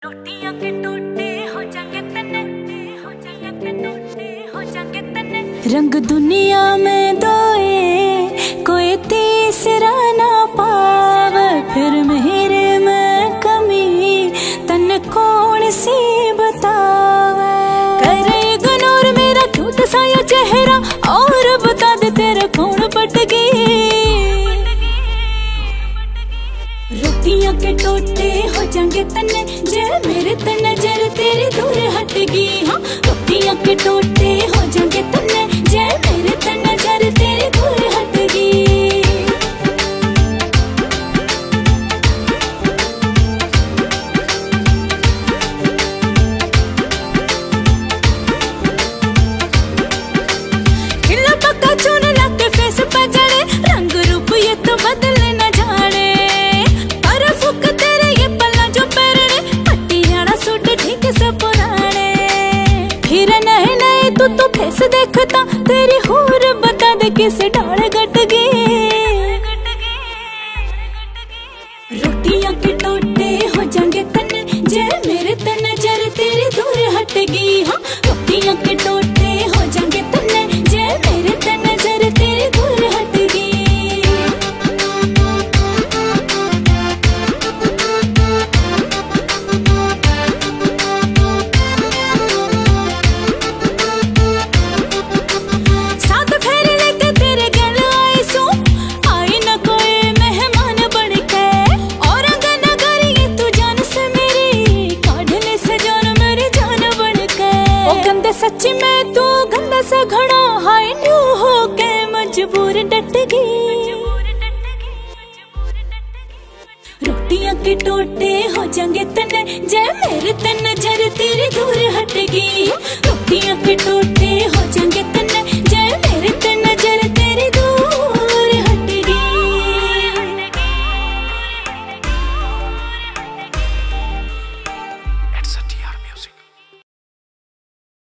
टोटियां के टोटे हो जाएंगे तन्ने, हो जाएंगे के टोटे हो जाएंगे तन्ने। रंग दुनिया में दोए कोई तीसरा ना पावे, फिर मेरे में कमी तन्ने कौन सी बतावे। करे इग्नोर मेरा क्यूट सा ये चेहरा, और बता दे तेरे कौन पट गई। रोटियां के टोटे हो जाएंगे तन्ने, जे मेरे ते नजर तेरी दूर हटगी। हाँ, रोटियां के टोटे हो जाएंगे तन्ने, जे मेरे ते नजर तेरी दूर हटगी। खिला पक्का चून लग फेस पे जड़े, रंग रूप ये तो बदल न जाने। फिर नहीं नहीं तू फेस देखता, तेरी होर बता दे किस डाल गट गई। रोटियां के टोटे हो जाएंगे तन्ने, जे मेरे ते नजर तेरी दूर हटगी। हाँ, रोटियां के टोटे हो जाएंगे तन्ने, जे मेरे ते नजर तेरी दूर हटगी। सच्ची में तू गंदा सा घड़ा, हाय न्यू हो के मजबूर डट गई। रोटियां के टोटे हो जाएंगे तन्ने, जे मेरे ते नजर तेरी दूर हटगी।